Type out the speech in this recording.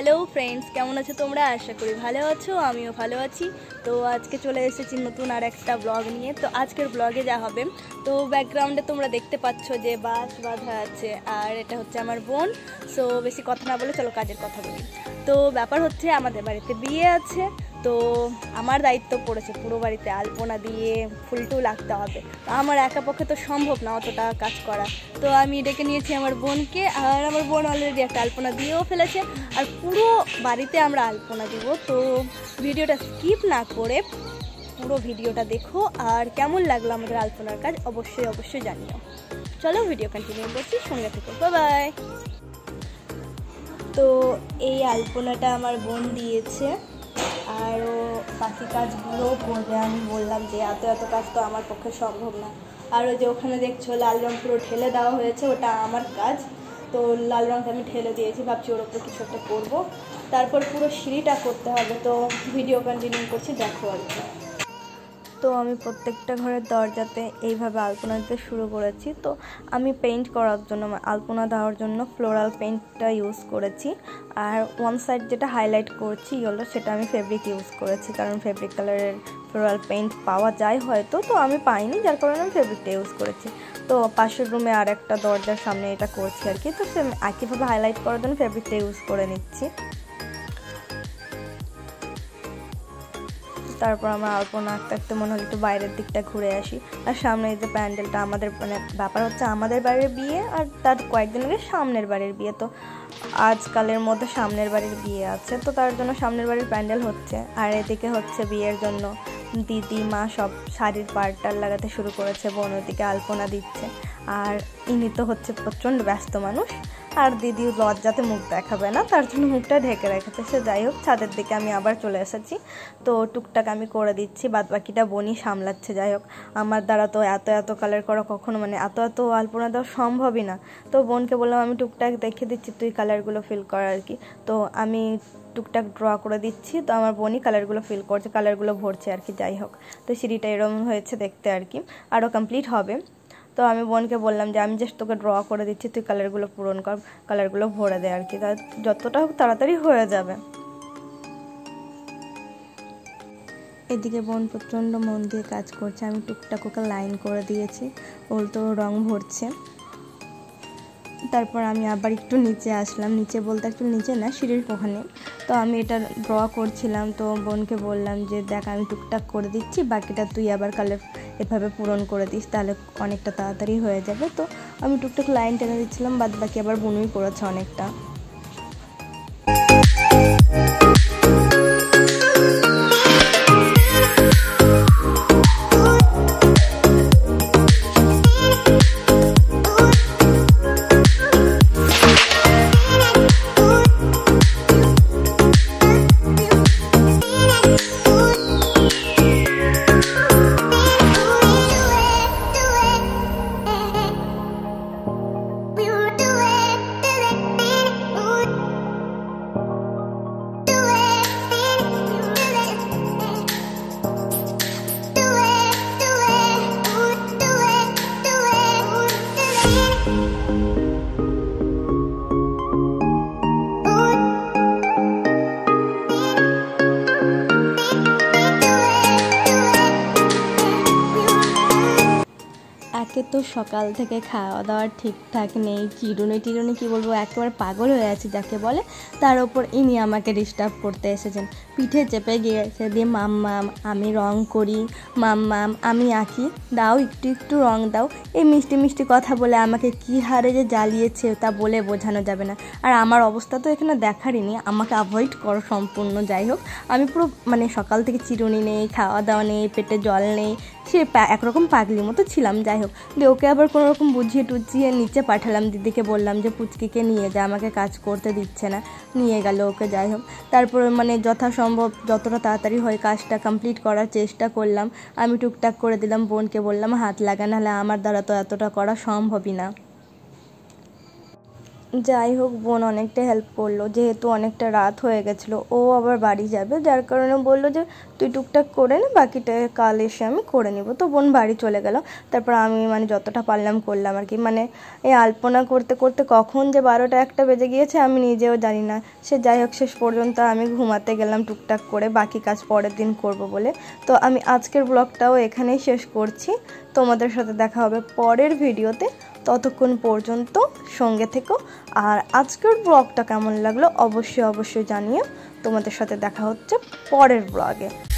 Hello friends, কেমন আছো তোমরা? আশা করি ভালো আছো, আমিও ভালো আছি। তো আজকে চলে এসেছি নতুন আর একটা ব্লগ নিয়ে। তো আজকের ব্লগে যা হবে, তো ব্যাকগ্রাউন্ডে তোমরা দেখতে পাচ্ছ যে বাঁশ বাঁধা আছে, আর এটা হচ্ছে আমার বোন। সো বেশি কথা না বলে চলো কাজের কথা বলি। তো ব্যাপার হচ্ছে আমাদের বাড়িতে বিয়ে আছে, তো আমার দায়িত্ব পড়েছে পুরো বাড়িতে আলপনা দিয়ে ফুল টুল আঁকতে হবে। আমার একা পক্ষে তো সম্ভব না অতটা কাজ করা, তো আমি ডেকে নিয়েছি আমার বোনকে, আর আমার বোন অলরেডি একটা আলপনা দিয়েও ফেলেছে, আর পুরো বাড়িতে আমরা আলপনা দিব। তো ভিডিওটা স্কিপ না করে পুরো ভিডিওটা দেখো, আর কেমন লাগলো আমাদের আলপনার কাজ অবশ্যই জানিও। চলো ভিডিও কন্টিনিউ করছি, সঙ্গে থেকো, বাই বাই। তো এই আলপনাটা আমার বোন দিয়েছে, আর ও বাকি কাজগুলোও করবে। আমি বললাম যে এত কাজ তো আমার পক্ষে সম্ভব না। আর ওই যে ওখানে দেখছো লাল রং পুরো ঢেলে দেওয়া হয়েছে, ওটা আমার কাজ। তো লাল রঙটা আমি ঢেলে দিয়েছি, ভাবছি ওর ওপর কিছু একটা করবো। তারপর পুরো সিঁড়িটা করতে হবে, তো ভিডিও কন্টিনিউ করছি, দেখো আর কি। তো আমি প্রত্যেকটা ঘরের দরজাতে এইভাবে আলপনা দিতে শুরু করেছি। তো আমি পেইন্ট করার জন্য, আলপনা দেওয়ার জন্য ফ্লোরাল পেইন্টটা ইউজ করেছি। আর ওয়ান সাইড যেটা হাইলাইট করছি ইয়েলো, সেটা আমি ফেব্রিক ইউজ করেছি, কারণ ফেব্রিক কালারের ফ্লোরাল পেইন্ট পাওয়া যায় হয়তো, তো আমি পাইনি, যার কারণে আমি ফেব্রিকটা ইউজ করেছি। তো পাশের রুমে আর একটা দরজার সামনে এটা করছি আর কি। তো সে একইভাবে হাইলাইট করার জন্য ফেব্রিকটা ইউজ করে নিচ্ছি। তারপর আমার আলপনা আঁকতে আঁকতে মনে হলো একটু বাইরের দিকটা ঘুরে আসি। আর সামনে যে প্যান্ডেলটা, আমাদের ব্যাপার হচ্ছে আমাদের বাড়ির বিয়ে, আর তার কয়েকদিন আগে সামনের বাড়ির বিয়ে। তো আজকালের মধ্যে সামনের বাড়ির বিয়ে আছে, তো তার জন্য সামনের বাড়ির প্যান্ডেল হচ্ছে। আর এদিকে হচ্ছে বিয়ের জন্য দিদি মা সব শাড়ির পাড়টার লাগাতে শুরু করেছে, বোন ওদিকে আলপনা দিচ্ছে। আর ইনি তো হচ্ছে প্রচণ্ড ব্যস্ত মানুষ, আর দিদি লজ্জাতে মুখ দেখাবে না, তার জন্য মুখটা ঢেকে রেখেছে। সে যাই হোক, ছাদের দিকে আমি আবার চলে এসেছি। তো টুকটাক আমি করে দিচ্ছি, বাদবাকিটা বোনই সামলাচ্ছে। যাই হোক, আমার দ্বারা তো এত কালার করা কখনো, এত আলপনা দেওয়া সম্ভবই না। তো বোনকে বললাম আমি টুকটাক দেখে দিচ্ছি, তুই কালারগুলো ফিল কর আর কি। তো আমি টুকটাক ড্র করে দিচ্ছি, তো আমার বোনই কালারগুলো ফিল করছে, কালারগুলো ভরছে আর কি। যাই হোক, তো সিঁড়িটা এরকম হয়েছে দেখতে আর কি, আরও কমপ্লিট হবে। তো আমি বোনকে বললাম যে আমি জাস্ট তোকে ড্র করে দিচ্ছি, তুই কালারগুলো পূরণ কর, কালারগুলো ভরে দে আর কি, তা যতটা হোক তাড়াতাড়ি হয়ে যাবে। এদিকে বোন প্রচণ্ড মন দিয়ে কাজ করছে, আমি টুকটাক ওকে লাইন করে দিয়েছি, ওর তো রং ভরছে। তারপর আমি আবার একটু নিচে আসলাম, নিচে বলতে একটু নিচে না, সিঁড়ির ওখানে। তো আমি এটা ড্র করছিলাম, তো বোনকে বললাম যে দেখ আমি টুকটাক করে দিচ্ছি, বাকিটা তুই আবার কালার এভাবে পূরণ করে দিস, তাহলে অনেকটা তাড়াতাড়ি হয়ে যাবে। তো আমি টুকটাক লাইন টেনে দিচ্ছিলাম, বাদ বাকি আবার বোনই করেছে অনেকটা। একে তো সকাল থেকে খাওয়া দাওয়া ঠিকঠাক নেই, চিরুনি কি বলবো, একেবারে পাগল হয়ে আছে যাকে বলে। তার ওপর ইনি আমাকে ডিস্টার্ব করতে এসেছেন, পিঠে চেপে গিয়েছে দিয়ে মাম্মাম আমি রং করি, মাম্মাম আমি আঁকি, দাও একটু রং দাও, এই মিষ্টি কথা বলে আমাকে কী হারে যে জ্বালিয়েছে তা বলে বোঝানো যাবে না। আর আমার অবস্থা তো এখানে দেখারই নেই, আমাকে অ্যাভয়েড করো সম্পূর্ণ। যাই হোক, আমি পুরো সকাল থেকে চিরুনি নেই, খাওয়া দাওয়া নেই, পেটে জল নেই, সে একরকম পাগলির মতো ছিলাম। যাই হোক, দিয়ে ওকে আবার কোনো রকম বুঝিয়ে টুঝিয়ে নিচে পাঠালাম, দিদিকে বললাম যে পুচকিকে নিয়ে যা, আমাকে কাজ করতে দিচ্ছে না, নিয়ে গেল ওকে। যাই হোক, তারপরে যথাসম্ভব যতটা তাড়াতাড়ি হয় কাজটা কমপ্লিট করার চেষ্টা করলাম। আমি টুকটাক করে দিলাম, বোনকে বললাম হাত লাগা, নাহলে আমার দ্বারা তো এতটা করা সম্ভবই না। যাই হোক, বোন অনেকটা হেল্প করলো, যেহেতু অনেকটা রাত হয়ে গেছিলো, ও আবার বাড়ি যাবে, যার কারণে বললো যে তুই টুকটাক করে নে, বাকিটা কাল এসে আমি করে নিব। তো বোন বাড়ি চলে গেল। তারপর আমি মানে যতটা পারলাম করলাম আর কি। মানে এই আলপনা করতে করতে কখন যে 12টা 1টা বেজে গিয়েছে আমি নিজেও জানি না। সে যাই হোক, শেষ পর্যন্ত আমি ঘুমাতে গেলাম টুকটাক করে, বাকি কাজ পরের দিন করব বলে। তো আমি আজকের ব্লগটাও এখানেই শেষ করছি। তোমাদের সাথে দেখা হবে পরের ভিডিওতে। ততক্ষণ পর্যন্ত সঙ্গে থেকো। আর আজকের ব্লগটা কেমন লাগলো অবশ্যই জানিও। তোমাদের সাথে দেখা হচ্ছে পরের ব্লগে।